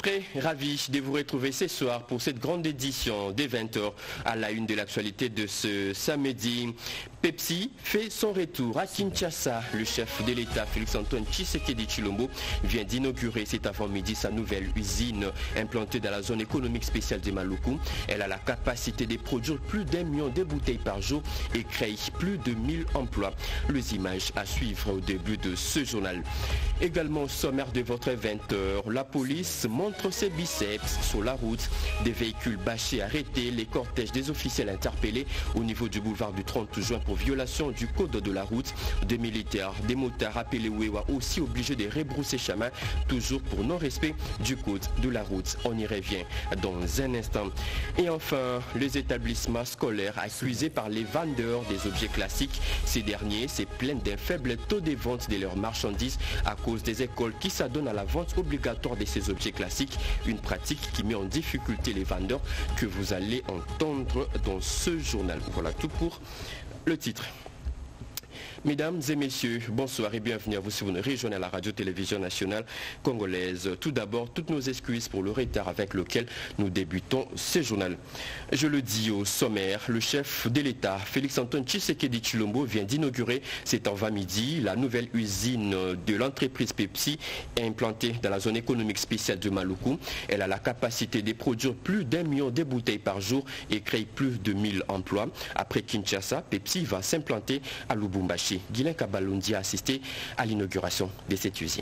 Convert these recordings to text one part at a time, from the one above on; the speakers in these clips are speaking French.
Très ravi de vous retrouver ce soir pour cette grande édition des 20h à la une de l'actualité de ce samedi. Pepsi fait son retour à Kinshasa. Le chef de l'État, Félix-Antoine Tshisekedi Tshilombo, vient d'inaugurer cet avant-midi sa nouvelle usine implantée dans la zone économique spéciale de Maluku. Elle a la capacité de produire plus d'1 million de bouteilles par jour et créer plus de 1000 emplois. Les images à suivre au début de ce journal. Également au sommaire de votre 20h, la police montre ses biceps sur la route. Des véhicules bâchés arrêtés, les cortèges des officiels interpellés au niveau du boulevard du 30 juin pour violation du code de la route. Des militaires, des motards appelés Wewa aussi obligés de rebrousser chemin, toujours pour non-respect du code de la route. On y revient dans un instant. Et enfin, les établissements scolaires accusés par les vendeurs des objets classiques. Ces derniers se plaignent d'un faible taux de vente de leurs marchandises à cause des écoles qui s'adonnent à la vente obligatoire de ces objets classiques. Une pratique qui met en difficulté les vendeurs que vous allez entendre dans ce journal. Voilà tout pour le titre. Mesdames et messieurs, bonsoir et bienvenue à vous si vous nous rejoignez à la radio-télévision nationale congolaise. Tout d'abord, toutes nos excuses pour le retard avec lequel nous débutons ce journal. Je le dis au sommaire, le chef de l'État, Félix-Antoine Tshisekedi Tshilombo, vient d'inaugurer cet avant-midi la nouvelle usine de l'entreprise Pepsi implantée dans la zone économique spéciale de Maluku. Elle a la capacité de produire plus d'1 million de bouteilles par jour et créer plus de 1000 emplois. Après Kinshasa, Pepsi va s'implanter à Lubumbashi. Guilain Kabalondi a assisté à l'inauguration de cette usine.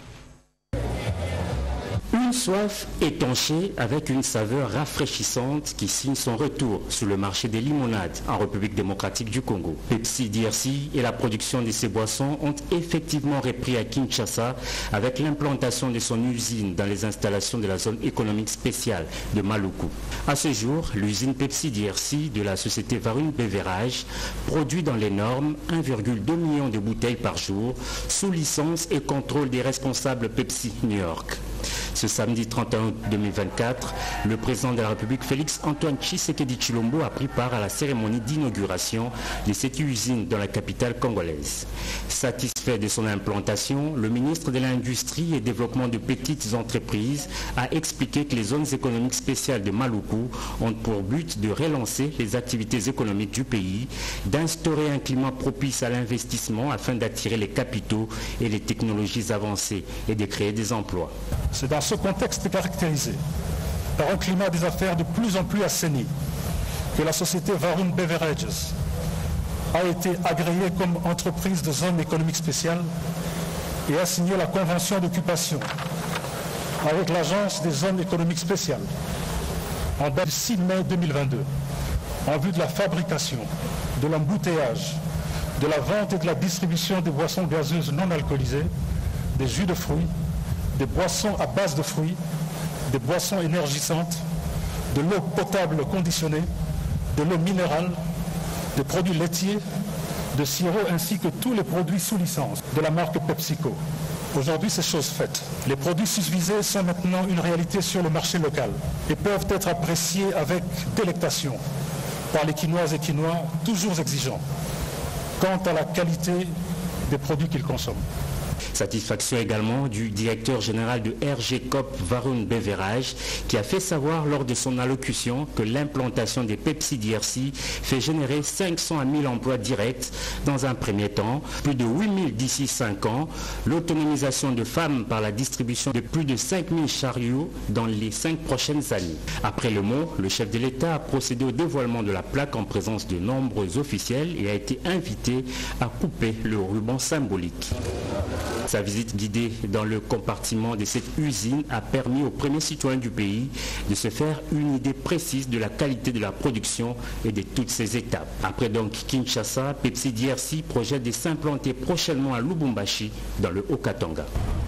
Une soif étanchée avec une saveur rafraîchissante qui signe son retour sur le marché des limonades en République démocratique du Congo. Pepsi DRC et la production de ces boissons ont effectivement repris à Kinshasa avec l'implantation de son usine dans les installations de la zone économique spéciale de Maluku. À ce jour, l'usine Pepsi DRC de la société Varun Beverage produit dans les normes 1,2 million de bouteilles par jour sous licence et contrôle des responsables Pepsi New York. Ce samedi 31 août 2024, le président de la République Félix-Antoine Tshisekedi Tshilombo a pris part à la cérémonie d'inauguration de cette usine dans la capitale congolaise. Satisfait de son implantation, le ministre de l'Industrie et Développement de petites entreprises a expliqué que les zones économiques spéciales de Maluku ont pour but de relancer les activités économiques du pays, d'instaurer un climat propice à l'investissement afin d'attirer les capitaux et les technologies avancées et de créer des emplois. C'est dans ce contexte caractérisé par un climat des affaires de plus en plus assaini que la société Varun Beverages a été agréée comme entreprise de zone économique spéciale et a signé la convention d'occupation avec l'agence des zones économiques spéciales en date du 6 mai 2022 en vue de la fabrication, de l'embouteillage, de la vente et de la distribution des boissons gazeuses non alcoolisées, des jus de fruits, des boissons à base de fruits, des boissons énergisantes, de l'eau potable conditionnée, de l'eau minérale, des produits laitiers, de sirop ainsi que tous les produits sous licence de la marque PepsiCo. Aujourd'hui, c'est chose faite. Les produits susvisés sont maintenant une réalité sur le marché local et peuvent être appréciés avec délectation par les Quinoises et Quinois toujours exigeants quant à la qualité des produits qu'ils consomment. Satisfaction également du directeur général de RG Coop Varun Beverage qui a fait savoir lors de son allocution que l'implantation des Pepsi DRC fait générer 500 à 1000 emplois directs dans un premier temps, plus de 8000 d'ici 5 ans, l'autonomisation de femmes par la distribution de plus de 5000 chariots dans les 5 prochaines années. Après le mot, le chef de l'État a procédé au dévoilement de la plaque en présence de nombreux officiels et a été invité à couper le ruban symbolique. Sa visite guidée dans le compartiment de cette usine a permis aux premiers citoyens du pays de se faire une idée précise de la qualité de la production et de toutes ses étapes. Après donc Kinshasa, Pepsi DRC projette de s'implanter prochainement à Lubumbashi dans le Haut-Katanga.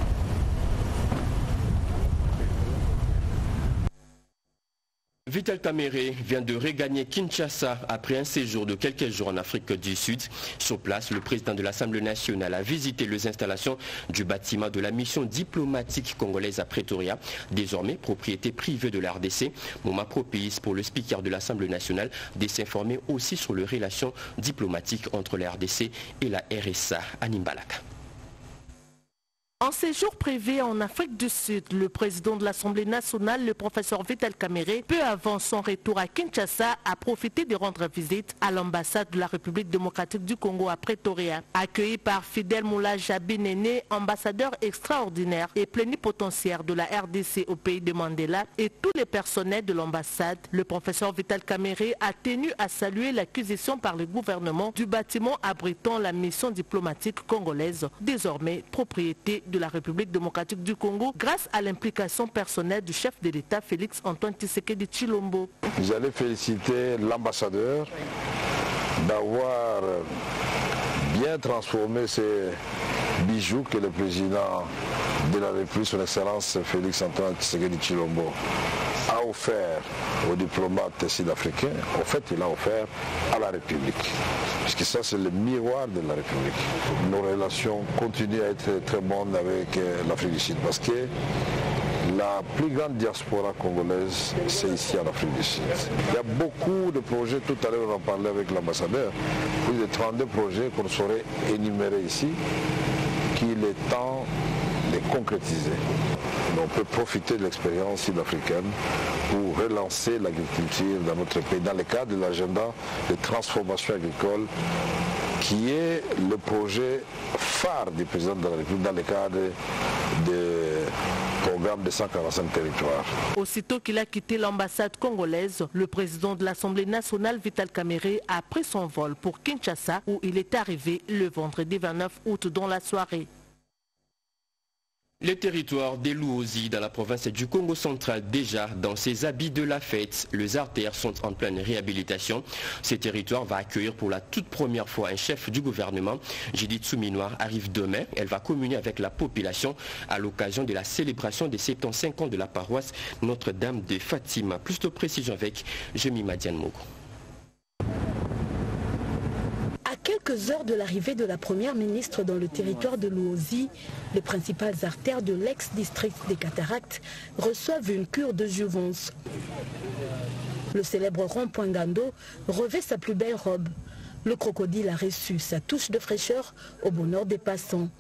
Vital Kamerhe vient de regagner Kinshasa après un séjour de quelques jours en Afrique du Sud. Sur place, le président de l'Assemblée nationale a visité les installations du bâtiment de la mission diplomatique congolaise à Pretoria, désormais propriété privée de la RDC. Moment propice pour le speaker de l'Assemblée nationale de s'informer aussi sur les relations diplomatiques entre la RDC et la RSA. Animbalaka. En séjour privé en Afrique du Sud, le président de l'Assemblée nationale, le professeur Vital Kamerhe, peu avant son retour à Kinshasa, a profité de rendre visite à l'ambassade de la République démocratique du Congo à Pretoria. Accueilli par Fidel Moula Jabi-Néné, ambassadeur extraordinaire et plénipotentiaire de la RDC au pays de Mandela, et tous les personnels de l'ambassade, le professeur Vital Kamerhe a tenu à saluer l'acquisition par le gouvernement du bâtiment abritant la mission diplomatique congolaise, désormais propriété de la République démocratique du Congo, grâce à l'implication personnelle du chef de l'État Félix Antoine Tshisekedi Tshilombo. J'allais féliciter l'ambassadeur d'avoir bien transformé ces bijoux que le président de la République, son Excellence Félix Antoine Tshisekedi Tshilombo, a offert aux diplomates sud-africains. En fait, il a offert à la République, puisque ça c'est le miroir de la République. Nos relations continuent à être très bonnes avec l'Afrique du Sud, parce que la plus grande diaspora congolaise, c'est ici en Afrique du Sud. Il y a beaucoup de projets, tout à l'heure on en parlait avec l'ambassadeur, plus de 32 projets qu'on saurait énumérer ici, qu'il est temps de concrétiser. On peut profiter de l'expérience sud-africaine pour relancer l'agriculture dans notre pays, dans le cadre de l'agenda de transformation agricole, qui est le projet phare du président de la République dans le cadre du programme de 145 territoires. Aussitôt qu'il a quitté l'ambassade congolaise, le président de l'Assemblée nationale, Vital Kamerhe, a pris son vol pour Kinshasa, où il est arrivé le vendredi 29 août dans la soirée. Le territoire des Luozi dans la province du Congo central, déjà dans ses habits de la fête, les artères sont en pleine réhabilitation. Ce territoire va accueillir pour la toute première fois un chef du gouvernement. Judith Souminoir arrive demain. Elle va communier avec la population à l'occasion de la célébration des 75 ans de la paroisse Notre-Dame de Fatima. Plus de précision avec Jemima Diane-Mogo. À quelques heures de l'arrivée de la première ministre dans le territoire de Luozi, les principales artères de l'ex-district des Cataractes reçoivent une cure de jouvence. Le célèbre rond-point Gando revêt sa plus belle robe. Le crocodile a reçu sa touche de fraîcheur au bonheur des passants.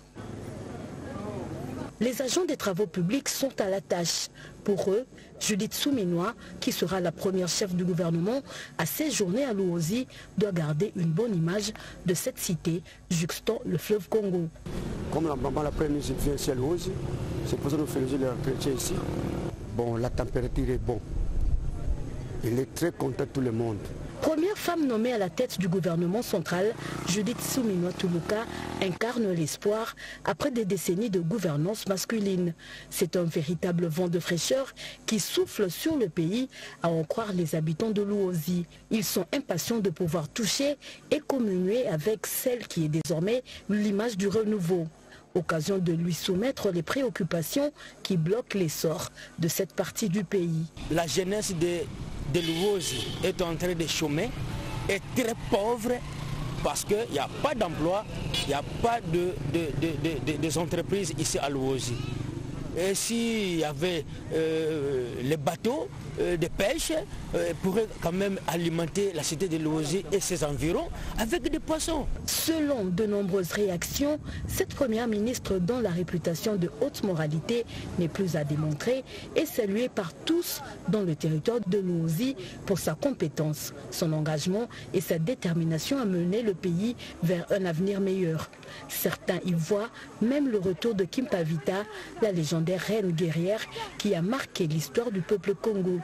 Les agents des travaux publics sont à la tâche. Pour eux, Judith Souminois, qui sera la première chef du gouvernement à séjourner à Luozi, doit garder une bonne image de cette cité juxtant le fleuve Congo. Comme la première ministre vient ici à Luozi, c'est pour ça que nous faisons l'entretien ici. Bon, la température est bonne. Il est très content tout le monde. Première femme nommée à la tête du gouvernement central, Judith Souminois Toulouka incarne l'espoir après des décennies de gouvernance masculine. C'est un véritable vent de fraîcheur qui souffle sur le pays, à en croire les habitants de Luozi. Ils sont impatients de pouvoir toucher et communier avec celle qui est désormais l'image du renouveau. Occasion de lui soumettre les préoccupations qui bloquent l'essor de cette partie du pays. La jeunesse de Luozi est en train de chômer, est très pauvre parce qu'il n'y a pas d'emploi, il n'y a pas des entreprises ici à Luozi. Et s'il y avait les bateaux de pêche, pourraient quand même alimenter la cité de Luozi et ses environs avec des poissons. Selon de nombreuses réactions, cette première ministre dont la réputation de haute moralité n'est plus à démontrer est saluée par tous dans le territoire de Luozi pour sa compétence, son engagement et sa détermination à mener le pays vers un avenir meilleur. Certains y voient même le retour de Kimpavita, la légendaire reine guerrière qui a marqué l'histoire du peuple Congo.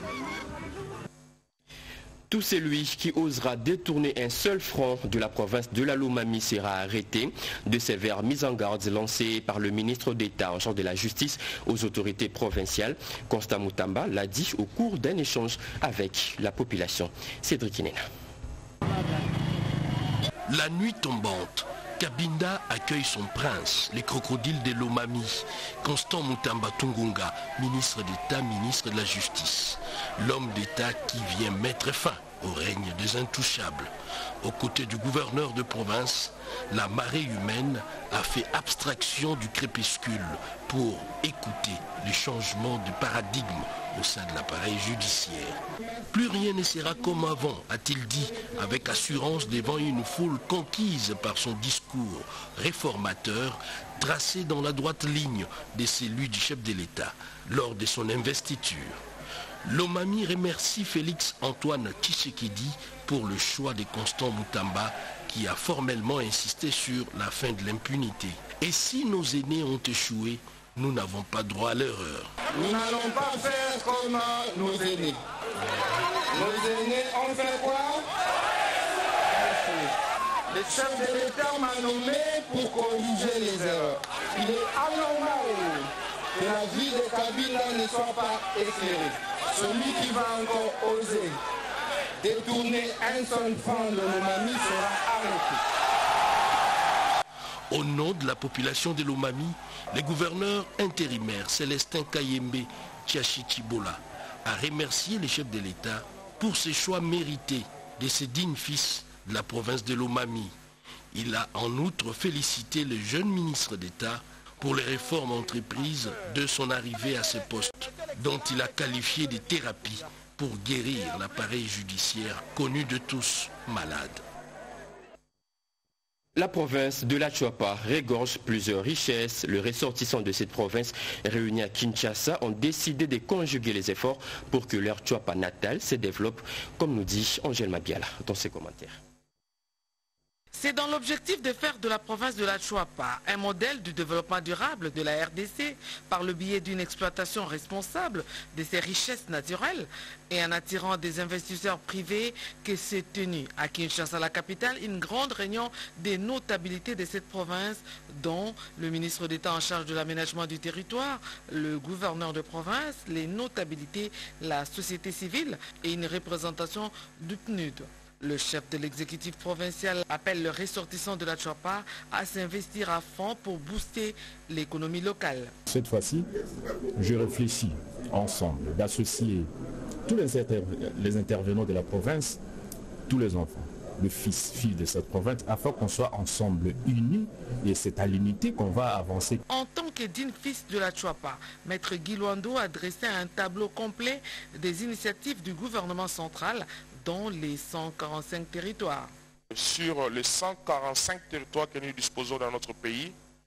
Tout celui qui osera détourner un seul franc de la province de la Lomami sera arrêté. De sévères mises en garde lancées par le ministre d'État en charge de la justice aux autorités provinciales. Constant Moutamba l'a dit au cours d'un échange avec la population. Cédric Inena. La nuit tombante, Kabinda accueille son prince, les crocodiles de Lomami. Constant Moutamba Tungunga, ministre d'État, ministre de la Justice. L'homme d'État qui vient mettre fin au règne des intouchables. Aux côtés du gouverneur de province, la marée humaine a fait abstraction du crépuscule pour écouter les changements de paradigme au sein de l'appareil judiciaire. Plus rien ne sera comme avant, a-t-il dit, avec assurance devant une foule conquise par son discours réformateur, tracé dans la droite ligne de celui du chef de l'État lors de son investiture. Lomami remercie Félix Antoine Tshisekedi pour le choix de Constant Moutamba qui a formellement insisté sur la fin de l'impunité. Et si nos aînés ont échoué, nous n'avons pas droit à l'erreur. Nous n'allons pas faire comme nos aînés. Nos aînés ont fait quoi? Le chef de l'État m'a nommé pour corriger les erreurs. Il est anormal que la vie de Kabila ne soit pas éclairée. Celui qui va encore oser détourner un seul franc de Lomami sera arrêté. Au nom de la population de Lomami, le gouverneur intérimaire Célestin Kayembe Tchiachichibola a remercié les chefs de l'État pour ses choix mérités de ses dignes fils de la province de Lomami. Il a en outre félicité le jeune ministre d'État pour les réformes entreprises de son arrivée à ce poste, dont il a qualifié de thérapie pour guérir l'appareil judiciaire connu de tous malade. La province de la Chuapa regorge plusieurs richesses. Les ressortissants de cette province réunis à Kinshasa ont décidé de conjuguer les efforts pour que leur Chuapa natale se développe, comme nous dit Angèle Mabiala dans ses commentaires. C'est dans l'objectif de faire de la province de la Chuapa un modèle du développement durable de la RDC par le biais d'une exploitation responsable de ses richesses naturelles et en attirant des investisseurs privés que s'est tenue à Kinshasa, la capitale, une grande réunion des notabilités de cette province dont le ministre d'État en charge de l'aménagement du territoire, le gouverneur de province, les notabilités, la société civile et une représentation du PNUD. Le chef de l'exécutif provincial appelle les ressortissants de la Chuapa à s'investir à fond pour booster l'économie locale. Cette fois-ci, je réfléchis ensemble d'associer tous les intervenants de la province, tous les enfants, le fils-fille de cette province, afin qu'on soit ensemble unis et c'est à l'unité qu'on va avancer. En tant que digne fils de la Chuapa, Maître Guy Luando a dressé un tableau complet des initiatives du gouvernement central dans les 145 territoires. Sur les 145 territoires que nous disposons dans notre pays,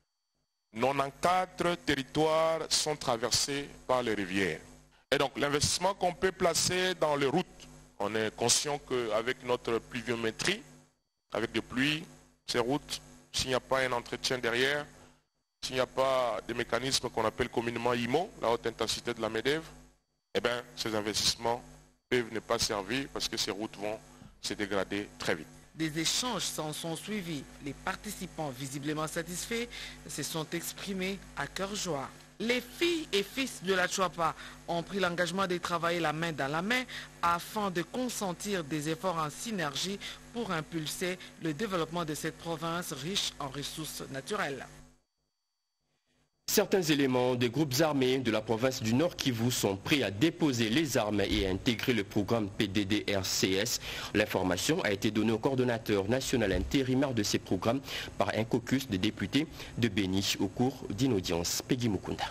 94 territoires sont traversés par les rivières. Et donc l'investissement qu'on peut placer dans les routes, on est conscient qu'avec notre pluviométrie, avec des pluies, ces routes, s'il n'y a pas un entretien derrière, s'il n'y a pas des mécanismes qu'on appelle communément IMO, la haute intensité de la MEDEV, eh bien ces investissements peuvent ne pas servir parce que ces routes vont se dégrader très vite. Des échanges s'en sont suivis. Les participants visiblement satisfaits se sont exprimés à cœur joie. Les filles et fils de la Chuapa ont pris l'engagement de travailler la main dans la main afin de consentir des efforts en synergie pour impulser le développement de cette province riche en ressources naturelles. Certains éléments des groupes armés de la province du Nord Kivu sont prêts à déposer les armes et à intégrer le programme PDDRCS. L'information a été donnée au coordonnateur national intérimaire de ces programmes par un caucus de députés de Béni au cours d'une audience. Peggy Mukunda.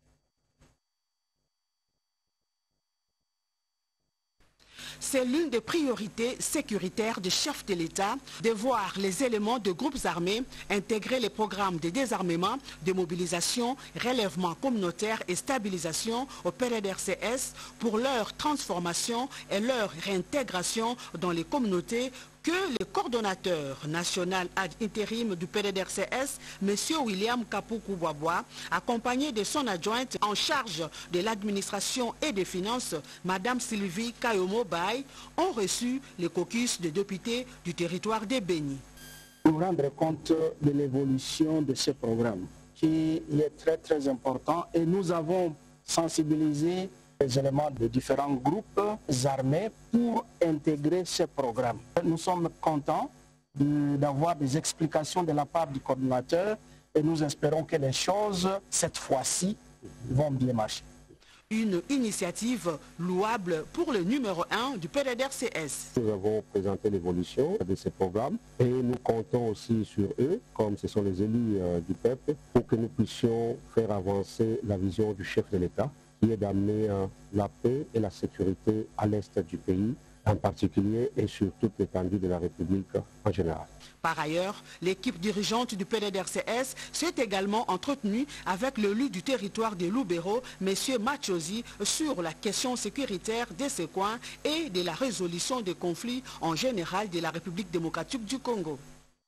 C'est l'une des priorités sécuritaires du chef de l'État de voir les éléments de groupes armés intégrer les programmes de désarmement, de mobilisation, relèvement communautaire et stabilisation au PDDRCS pour leur transformation et leur réintégration dans les communautés que le coordonnateur national ad intérim du PDDRCS, M. William Kapoukou-Boaboa, accompagné de son adjointe en charge de l'administration et des finances, Mme Sylvie Kayomo-Bay, ont reçu le caucus des députés du territoire de Béni. Nous rendre compte de l'évolution de ce programme, qui est très important, et nous avons sensibilisé les éléments de différents groupes armés pour intégrer ce programme. Nous sommes contents d'avoir des explications de la part du coordinateur et nous espérons que les choses, cette fois-ci, vont bien marcher. Une initiative louable pour le numéro 1 du PDDRCS. Nous avons présenté l'évolution de ces programmes et nous comptons aussi sur eux, comme ce sont les élus du peuple, pour que nous puissions faire avancer la vision du chef de l'État, qui est d'amener la paix et la sécurité à l'est du pays, en particulier et sur toute l'étendue de la République en général. Par ailleurs, l'équipe dirigeante du PDDRCS s'est également entretenue avec l'élu du territoire de Lubero, M. Machosi, sur la question sécuritaire de ces coins et de la résolution des conflits en général de la République démocratique du Congo.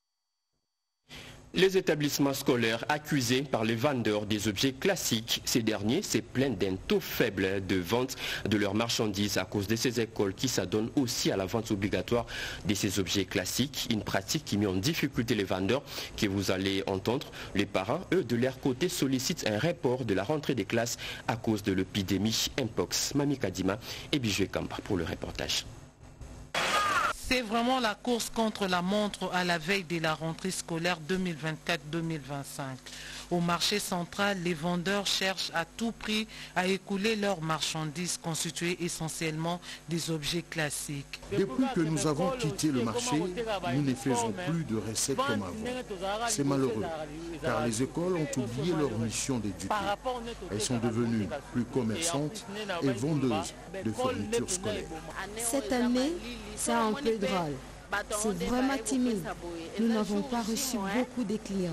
Les établissements scolaires accusés par les vendeurs des objets classiques, ces derniers se plaignent d'un taux faible de vente de leurs marchandises à cause de ces écoles qui s'adonnent aussi à la vente obligatoire de ces objets classiques, une pratique qui met en difficulté les vendeurs que vous allez entendre. Les parents, eux, de leur côté, sollicitent un report de la rentrée des classes à cause de l'épidémie Mpox. Mami Kadima et Bijoué Kamba pour le reportage. C'est vraiment la course contre la montre à la veille de la rentrée scolaire 2024-2025. Au marché central, les vendeurs cherchent à tout prix à écouler leurs marchandises constituées essentiellement des objets classiques. Depuis que nous avons quitté le marché, nous ne faisons plus de recettes comme avant. C'est malheureux, car les écoles ont oublié leur mission d'éduquer. Elles sont devenues plus commerçantes et vendeuses de fournitures scolaires. Cette année, c'est un peu drôle. C'est vraiment timide. Nous n'avons pas reçu beaucoup de clients.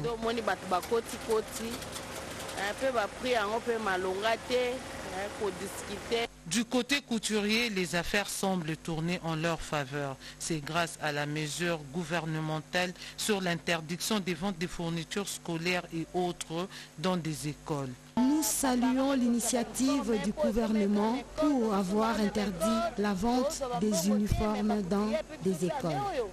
Du côté couturier, les affaires semblent tourner en leur faveur. C'est grâce à la mesure gouvernementale sur l'interdiction des ventes des fournitures scolaires et autres dans des écoles. Nous saluons l'initiative du gouvernement pour avoir interdit la vente des uniformes dans des écoles.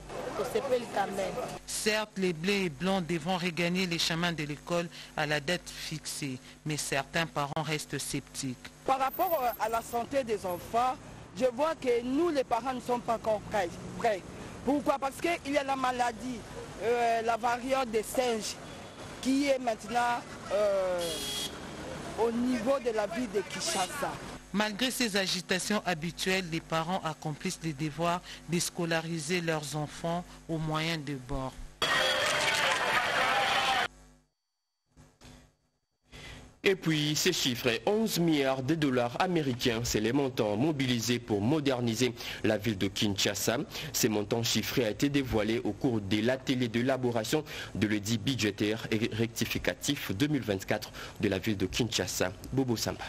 Certes, les blés et blancs devront regagner les chemins de l'école à la date fixée, mais certains parents restent sceptiques. Par rapport à la santé des enfants, je vois que nous, les parents, ne sommes pas encore prêts. Pourquoi? Parce qu'il y a la maladie, la variante des singes, qui est maintenant au niveau de la ville de Kinshasa. Malgré ces agitations habituelles, les parents accomplissent les devoirs de scolariser leurs enfants aux moyens de bord. Et puis, ces chiffres, 11 milliards de dollars américains, c'est les montants mobilisés pour moderniser la ville de Kinshasa. Ces montants chiffrés ont été dévoilés au cours de l'atelier d'élaboration de l'audit budgétaire et rectificatif 2024 de la ville de Kinshasa. Bobo Samba.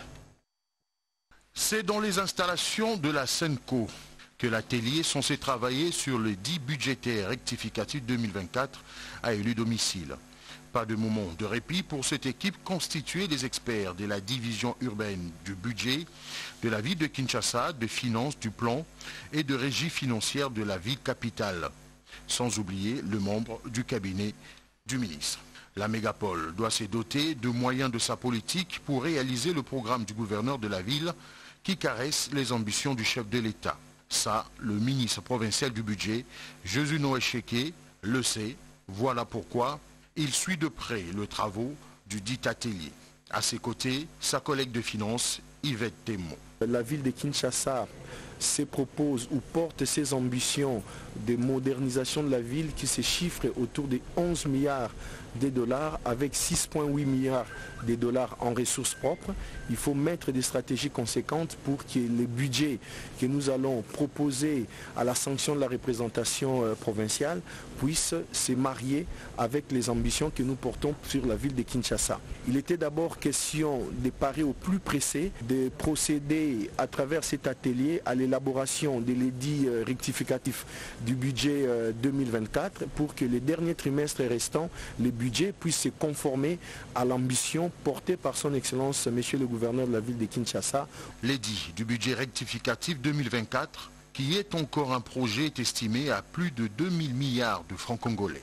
C'est dans les installations de la Senco que l'atelier censé travailler sur le dit budgétaire rectificatif 2024 a eu lieu domicile. Pas de moment de répit pour cette équipe constituée des experts de la division urbaine du budget, de la ville de Kinshasa, de finances, du plan et de régie financière de la ville capitale, sans oublier le membre du cabinet du ministre. La mégapole doit se doter de moyens de sa politique pour réaliser le programme du gouverneur de la ville qui caresse les ambitions du chef de l'État. Ça, le ministre provincial du budget, Jésus Noé Cheke, le sait. Voilà pourquoi il suit de près les travaux du dit atelier. À ses côtés, sa collègue de finances, Yvette Témon. La ville de Kinshasa se propose ou porte ses ambitions de modernisation de la ville qui se chiffrent autour de 11 milliards de dollars avec 6,8 milliards de dollars en ressources propres. Il faut mettre des stratégies conséquentes pour que le budget que nous allons proposer à la sanction de la représentation provinciale puisse se marier avec les ambitions que nous portons sur la ville de Kinshasa. Il était d'abord question de parer au plus pressé, de procéder à travers cet atelier à l'élaboration de l'édit rectificatif du budget 2024 pour que les derniers trimestres restants, le budget puisse se conformer à l'ambition portée par son Excellence, Monsieur le gouverneur de la ville de Kinshasa. L'édit du budget rectificatif 2024, qui est encore un projet, est estimé à plus de 2000 milliards de francs congolais.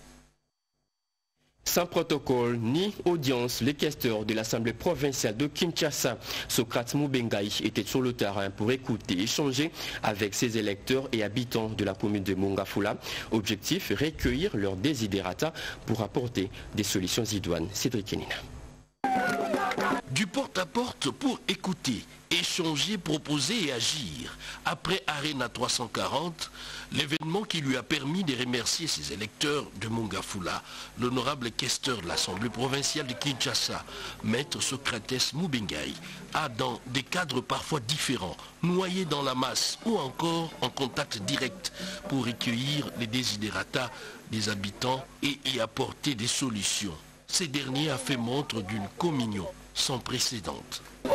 Sans protocole ni audience, les questeurs de l'Assemblée provinciale de Kinshasa, Socrate Moubengaï, étaient sur le terrain pour écouter et échanger avec ses électeurs et habitants de la commune de Mongafula. Objectif, recueillir leurs désidérata pour apporter des solutions idoines. Cédric Kenina. Du porte-à-porte pour écouter échanger, proposer et agir. Après Arena 340, l'événement qui lui a permis de remercier ses électeurs de Mongafula, l'honorable questeur de l'Assemblée provinciale de Kinshasa, Maître Socrates Mubengai, a dans des cadres parfois différents, noyé dans la masse ou encore en contact direct pour recueillir les desiderata des habitants et y apporter des solutions. Ces derniers a fait montre d'une communion sans précédent.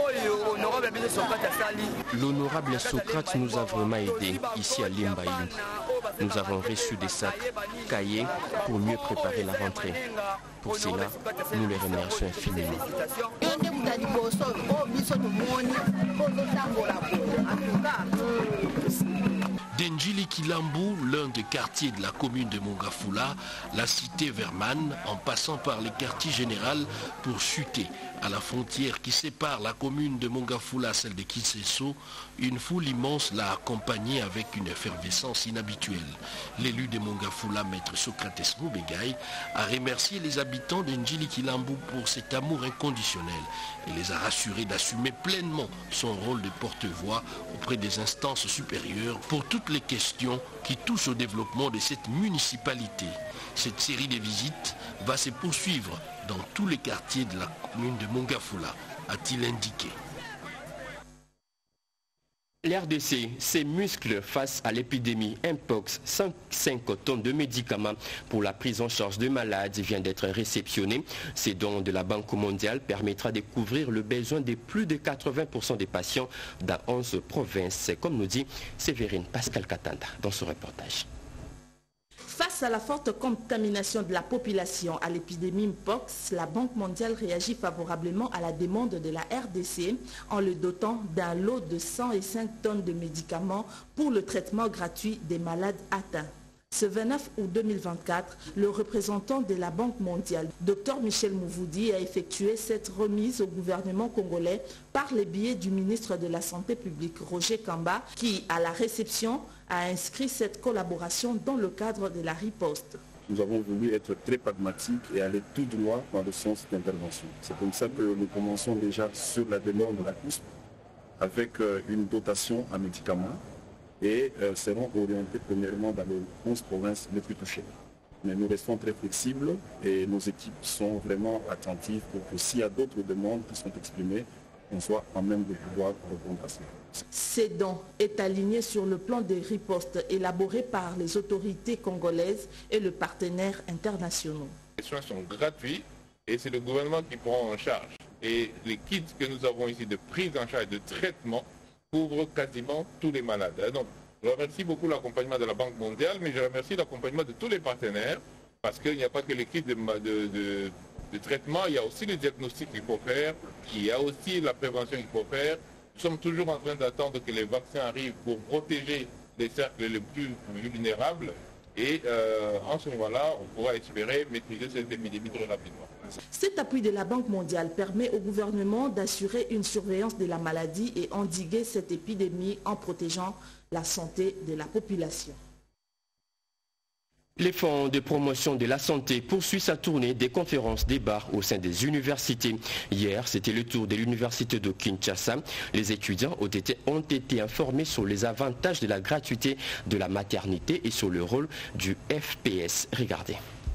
L'honorable Socrate nous a vraiment aidés ici à Limbaï. Nous avons reçu des sacs, cahiers pour mieux préparer la rentrée. Pour cela, nous les remercions infiniment. D'Enjili Kilambu, l'un des quartiers de la commune de Mongafula, la cité Verman, en passant par les quartiers généraux pour chuter à la frontière qui sépare la commune de Mongafula, celle de Kinseso, une foule immense l'a accompagné avec une effervescence inhabituelle. L'élu de Mongafula, Maître Socrates Mubengai, a remercié les habitants d'Enjili Kilambu pour cet amour inconditionnel et les a rassurés d'assumer pleinement son rôle de porte-voix auprès des instances supérieures pour toutes les questions qui touchent au développement de cette municipalité. Cette série de visites va se poursuivre dans tous les quartiers de la commune de Mongafula, a-t-il indiqué. L'RDC, ses muscles face à l'épidémie Mpox, 5 tonnes de médicaments pour la prise en charge de malades vient d'être réceptionné. Ces dons de la Banque mondiale permettra de couvrir le besoin de plus de 80% des patients dans 11 provinces, comme nous dit Sévérine Pascal Katanda dans ce reportage. Face à la forte contamination de la population à l'épidémie Mpox, la Banque mondiale réagit favorablement à la demande de la RDC en le dotant d'un lot de 105 tonnes de médicaments pour le traitement gratuit des malades atteints. Ce 29 août 2024, le représentant de la Banque mondiale, Dr Michel Mouvoudi, a effectué cette remise au gouvernement congolais par le biais du ministre de la Santé publique, Roger Kamba, qui, à la réception, a inscrit cette collaboration dans le cadre de la riposte. Nous avons voulu être très pragmatiques et aller tout droit dans le sens d'intervention. C'est comme ça que nous commençons déjà sur la demande de la CUSP avec une dotation en médicaments et seront orientés premièrement dans les 11 provinces les plus touchées. Mais nous restons très flexibles et nos équipes sont vraiment attentives pour que s'il y a d'autres demandes qui sont exprimées, on soit en même de pouvoir répondre à ça. Ces dons est aligné sur le plan de riposte élaboré par les autorités congolaises et le partenaire internationaux. Les soins sont gratuits et c'est le gouvernement qui prend en charge. Et les kits que nous avons ici de prise en charge de traitement couvrent quasiment tous les malades. Donc, je remercie beaucoup l'accompagnement de la Banque mondiale, mais je remercie l'accompagnement de tous les partenaires parce qu'il n'y a pas que les kits de traitement, il y a aussi le diagnostic qu'il faut faire, il y a aussi la prévention qu'il faut faire. Nous sommes toujours en train d'attendre que les vaccins arrivent pour protéger les cercles les plus vulnérables et en ce moment-là, on pourra espérer maîtriser cette épidémie très rapidement. Cet appui de la Banque mondiale permet au gouvernement d'assurer une surveillance de la maladie et endiguer cette épidémie en protégeant la santé de la population. Les fonds de promotion de la santé poursuivent sa tournée des conférences débats au sein des universités. Hier, c'était le tour de l'université de Kinshasa. Les étudiants ont été informés sur les avantages de la gratuité de la maternité et sur le rôle du FPS. Regardez.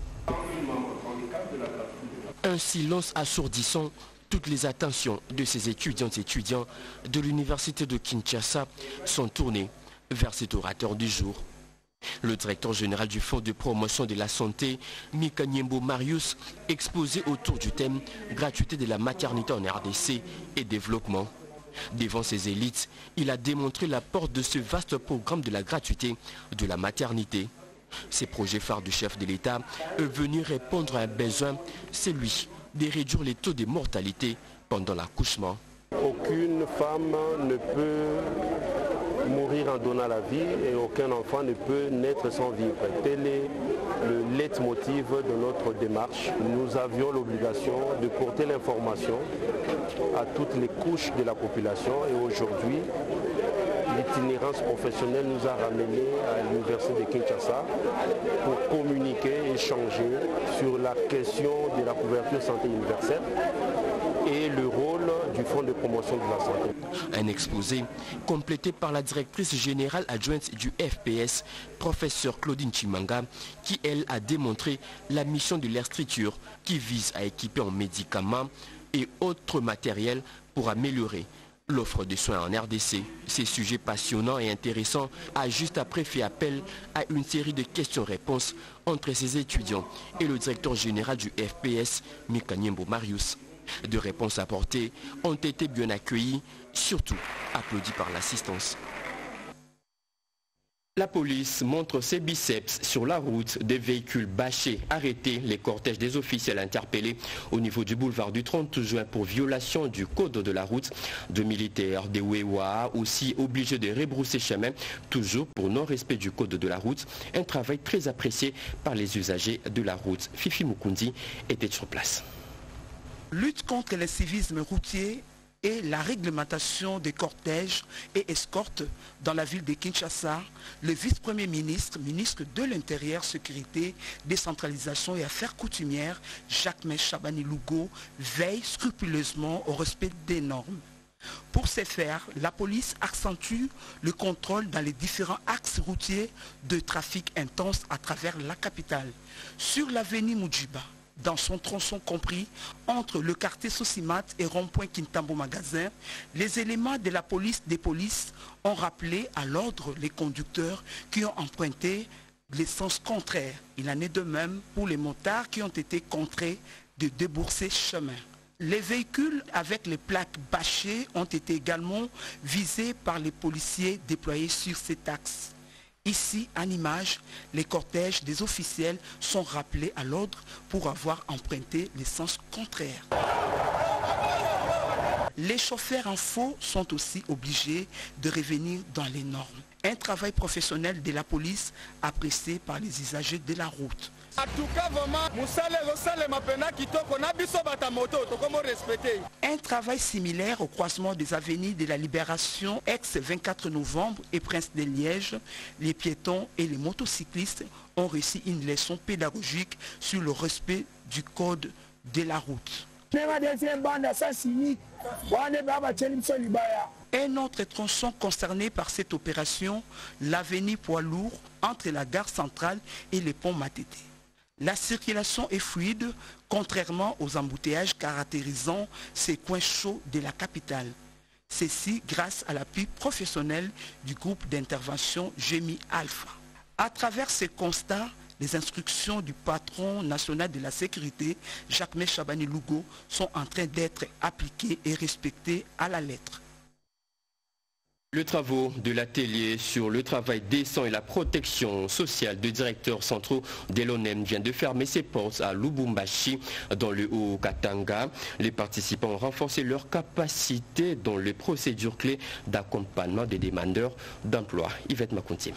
Un silence assourdissant. Toutes les attentions de ces étudiantes et étudiants de l'université de Kinshasa sont tournées vers cet orateur du jour. Le directeur général du Fonds de promotion de la santé, Mika Niembo Marius, exposé autour du thème « Gratuité de la maternité en RDC et développement ». Devant ses élites, il a démontré l'apport de ce vaste programme de la gratuité de la maternité. Ces projets phares du chef de l'État est venu répondre à un besoin, celui de réduire les taux de mortalité pendant l'accouchement. Aucune femme ne peut mourir en donnant la vie et aucun enfant ne peut naître sans vivre. Tel est le leitmotiv de notre démarche. Nous avions l'obligation de porter l'information à toutes les couches de la population et aujourd'hui, l'itinérance professionnelle nous a ramenés à l'université de Kinshasa pour communiquer, échanger sur la question de la couverture santé universelle et le rôle du du Fonds de promotion de la santé. Un exposé complété par la directrice générale adjointe du FPS, professeure Claudine Chimanga, qui elle a démontré la mission de l'aire structure qui vise à équiper en médicaments et autres matériels pour améliorer l'offre de soins en RDC. Ces sujets passionnants et intéressants a juste après fait appel à une série de questions-réponses entre ses étudiants et le directeur général du FPS, Mikanyembo Marius. De réponses apportées ont été bien accueillies, surtout applaudis par l'assistance. La police montre ses biceps sur la route, des véhicules bâchés, arrêtés, les cortèges des officiels interpellés au niveau du boulevard du 30 juin pour violation du code de la route, de militaires, des Wewa aussi obligés de rebrousser chemin, toujours pour non-respect du code de la route, un travail très apprécié par les usagers de la route. Fifi Mukundi était sur place. Lutte contre le civisme routier et la réglementation des cortèges et escortes dans la ville de Kinshasa, le vice-premier ministre, ministre de l'Intérieur, Sécurité, Décentralisation et Affaires coutumières, Jacques Chabani Lougo, veille scrupuleusement au respect des normes. Pour ce faire, la police accentue le contrôle dans les différents axes routiers de trafic intense à travers la capitale. Sur l'avenue Moujiba, dans son tronçon compris entre le quartier Sosimat et rond-point Kintambo Magasin, les éléments de la police des polices ont rappelé à l'ordre les conducteurs qui ont emprunté les sens contraires. Il en est de même pour les motards qui ont été contraints de débourser chemin. Les véhicules avec les plaques bâchées ont été également visés par les policiers déployés sur cet axe. Ici, en image, les cortèges des officiels sont rappelés à l'ordre pour avoir emprunté les sens contraires. Les chauffeurs en faux sont aussi obligés de revenir dans les normes. Un travail professionnel de la police apprécié par les usagers de la route. Un travail similaire au croisement des avenues de la Libération, ex-24 novembre et Prince de Liège, les piétons et les motocyclistes ont reçu une leçon pédagogique sur le respect du code de la route. Un autre tronçon concerné par cette opération, l'avenue Poids-Lourd entre la gare centrale et les ponts Matete. La circulation est fluide, contrairement aux embouteillages caractérisant ces coins chauds de la capitale. Ceci grâce à l'appui professionnel du groupe d'intervention GEMI Alpha. À travers ces constats, les instructions du patron national de la sécurité, Jacques Chabani Lougo, sont en train d'être appliquées et respectées à la lettre. Le travaux de l'atelier sur le travail décent et la protection sociale de directeurs centraux de l'ONEM vient de fermer ses portes à Lubumbashi dans le Haut-Katanga. Les participants ont renforcé leur capacité dans les procédures clés d'accompagnement des demandeurs d'emploi. Yvette Makountim.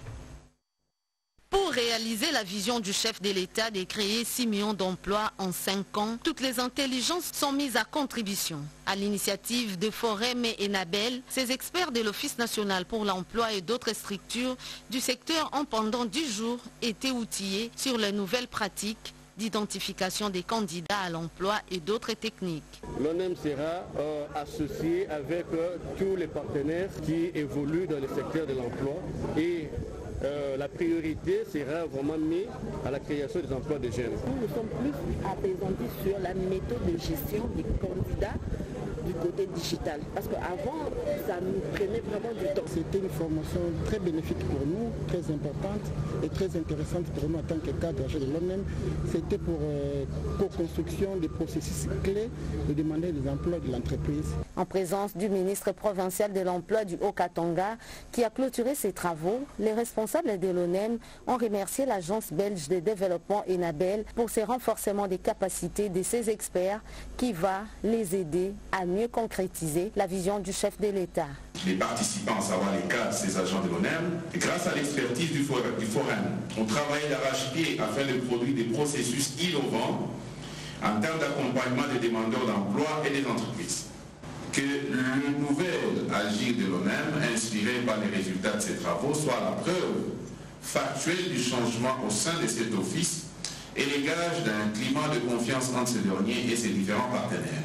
Pour réaliser la vision du chef de l'État de créer 6 millions d'emplois en 5 ans, toutes les intelligences sont mises à contribution. À l'initiative de Forem et Enabel, ces experts de l'Office national pour l'emploi et d'autres structures du secteur ont pendant 10 jours été outillés sur les nouvelles pratiques d'identification des candidats à l'emploi et d'autres techniques. L'ONEM sera associé avec tous les partenaires qui évoluent dans le secteur de l'emploi et la priorité sera vraiment mise à la création des emplois de jeunes. Nous sommes plus apaisantis sur la méthode de gestion des candidats du côté digital. Parce qu'avant, ça nous prenait vraiment du temps. C'était une formation très bénéfique pour nous, très importante et très intéressante pour nous en tant que cadre de l'ONEM. C'était pour co-construction des processus clés de demander des emplois de l'entreprise. En présence du ministre provincial de l'emploi du Haut-Katanga qui a clôturé ses travaux, les responsables de l'ONEM ont remercié l'agence belge de développement Enabel pour ce renforcement des capacités de ses experts qui va les aider à mieux concrétiser la vision du chef de l'État. Les participants, à savoir les cadres, ces agents de l'ONEM, grâce à l'expertise du Forum, ont travaillé d'arrache-pied afin de produire des processus innovants en termes d'accompagnement des demandeurs d'emploi et des entreprises. Que le nouvel agir de l'ONEM, inspiré par les résultats de ces travaux, soit la preuve factuelle du changement au sein de cet office et les gages d'un climat de confiance entre ce dernier et ses différents partenaires.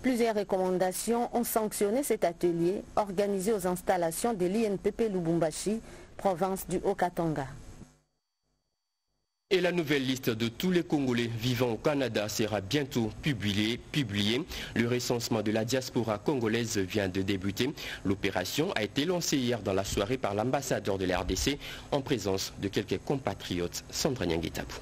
Plusieurs recommandations ont sanctionné cet atelier organisé aux installations de l'INPP Lubumbashi, province du Haut-Katanga. Et la nouvelle liste de tous les Congolais vivant au Canada sera bientôt publiée. Le recensement de la diaspora congolaise vient de débuter. L'opération a été lancée hier dans la soirée par l'ambassadeur de la RDC en présence de quelques compatriotes. Sandra Nyanguetabou.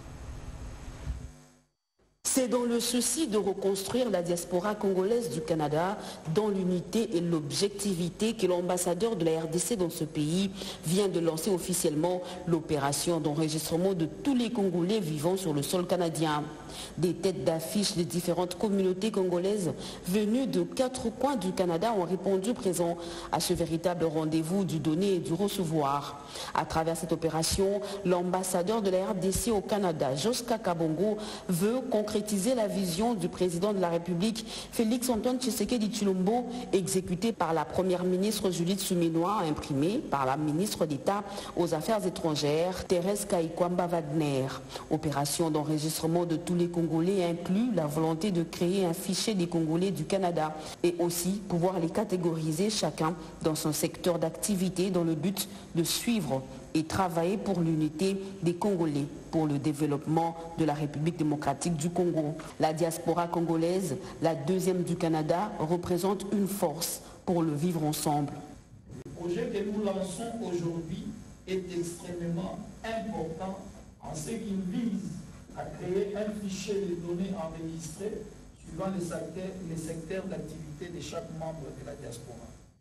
C'est dans le souci de reconstruire la diaspora congolaise du Canada dans l'unité et l'objectivité que l'ambassadeur de la RDC dans ce pays vient de lancer officiellement l'opération d'enregistrement de tous les Congolais vivant sur le sol canadien. Des têtes d'affiche des différentes communautés congolaises venues de 4 coins du Canada ont répondu présents à ce véritable rendez-vous du donner et du recevoir. À travers cette opération, l'ambassadeur de la RDC au Canada, Joska Kabongo, veut concrétiser la vision du président de la République, Félix-Antoine Tshisekedi Tshilombo, exécutée par la première ministre Judith Suminwa, imprimée par la ministre d'État aux Affaires étrangères, Thérèse Kaikwamba-Wagner. Opération d'enregistrement de tous les Congolais inclut la volonté de créer un fichier des Congolais du Canada et aussi pouvoir les catégoriser chacun dans son secteur d'activité dans le but de suivre et travailler pour l'unité des Congolais pour le développement de la République démocratique du Congo. La diaspora congolaise, la deuxième du Canada, représente une force pour le vivre ensemble. Le projet que nous lançons aujourd'hui est extrêmement important en ce qu'il vise à créer un fichier de données enregistrées suivant les secteurs d'activité de chaque membre de la diaspora.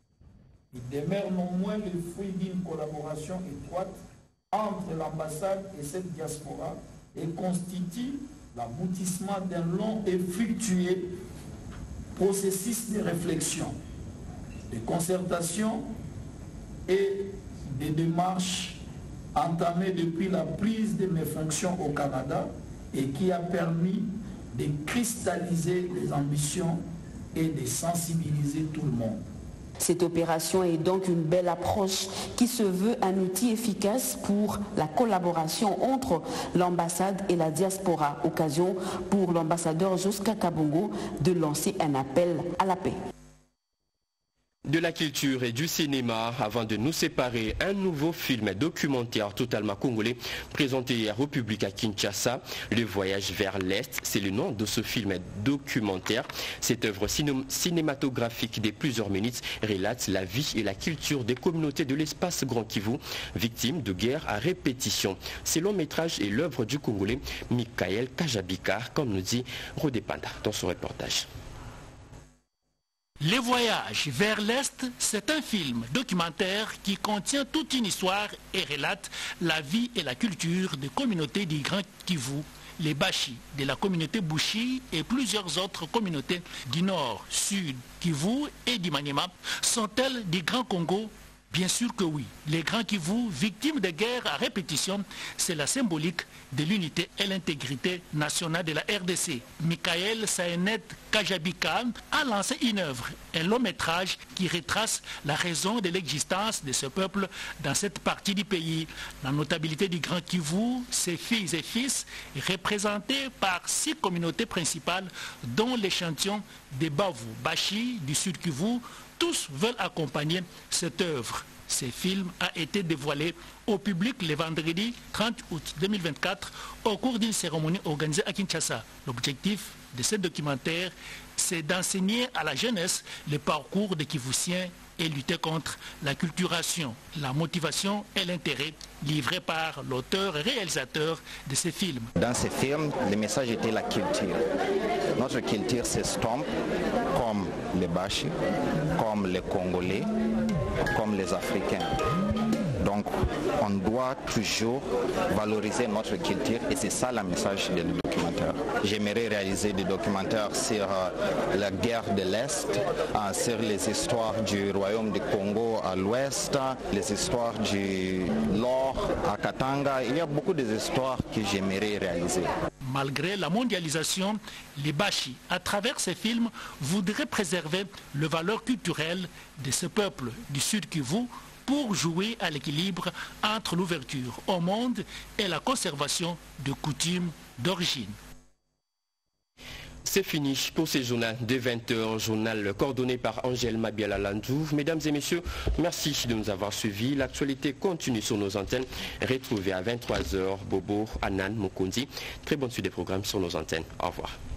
Il demeure néanmoins le fruit d'une collaboration étroite entre l'ambassade et cette diaspora et constitue l'aboutissement d'un long et fructueux processus de réflexion, de concertation et de démarches entamées depuis la prise de mes fonctions au Canada et qui a permis de cristalliser les ambitions et de sensibiliser tout le monde. Cette opération est donc une belle approche qui se veut un outil efficace pour la collaboration entre l'ambassade et la diaspora. Occasion pour l'ambassadeur Joska Kabongo de lancer un appel à la paix. De la culture et du cinéma, avant de nous séparer, un nouveau film documentaire totalement congolais présenté hier au public à Kinshasa, Le Voyage vers l'Est, c'est le nom de ce film documentaire. Cette œuvre cinématographique de plusieurs minutes relate la vie et la culture des communautés de l'espace Grand Kivu, victimes de guerres à répétition. Ce long métrage est l'œuvre du Congolais Michael Kajabika, comme nous dit Rodé Panda dans son reportage. Les voyages vers l'Est, c'est un film documentaire qui contient toute une histoire et relate la vie et la culture des communautés du Grand Kivu, les Bashi, de la communauté Bushi et plusieurs autres communautés du Nord, Sud, Kivu et du Maniema. Sont-elles du Grand Congo? Bien sûr que oui. Les Grands Kivu, victimes de guerres à répétition, c'est la symbolique de l'unité et l'intégrité nationale de la RDC. Michael Saenet Kajabika a lancé une œuvre, un long métrage qui retrace la raison de l'existence de ce peuple dans cette partie du pays. La notabilité du Grand Kivu, ses filles et fils, représentés par 6 communautés principales, dont l'échantillon des Bavu, Bashi, du Sud Kivu. Tous veulent accompagner cette œuvre. Ce film a été dévoilé au public le vendredi 30 août 2024 au cours d'une cérémonie organisée à Kinshasa. L'objectif de ce documentaire, c'est d'enseigner à la jeunesse le parcours des Kivusiens et lutter contre l'acculturation, la motivation et l'intérêt livrés par l'auteur et réalisateur de ce film. Dans ce film, le message était la culture. Notre culture s'estompe comme les Bashi, comme les Congolais, comme les Africains. Donc, on doit toujours valoriser notre culture et c'est ça le message du documentaire. J'aimerais réaliser des documentaires sur la guerre de l'Est, sur les histoires du royaume du Congo à l'Ouest, les histoires du Nord à Katanga. Il y a beaucoup d'histoires que j'aimerais réaliser. Malgré la mondialisation, les Bashi, à travers ces films, voudraient préserver les valeurs culturelles de ce peuple du Sud Kivu pour jouer à l'équilibre entre l'ouverture au monde et la conservation de coutumes d'origine. C'est fini pour ce journal de 20h, journal coordonné par Angèle Mabiala-Landou. Mesdames et messieurs, merci de nous avoir suivis. L'actualité continue sur nos antennes. Retrouvez à 23h Bobo, Anan, Mukundi. Très bonne suite des programmes sur nos antennes. Au revoir.